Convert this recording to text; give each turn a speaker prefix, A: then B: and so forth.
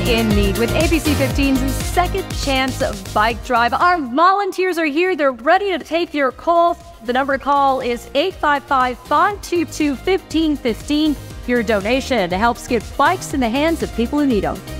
A: in need with ABC 15's Second Chance Bike Drive. Our volunteers are here. They're ready to take your call. The number to call is 855-522-1515. Your donation helps get bikes in the hands of people who need them.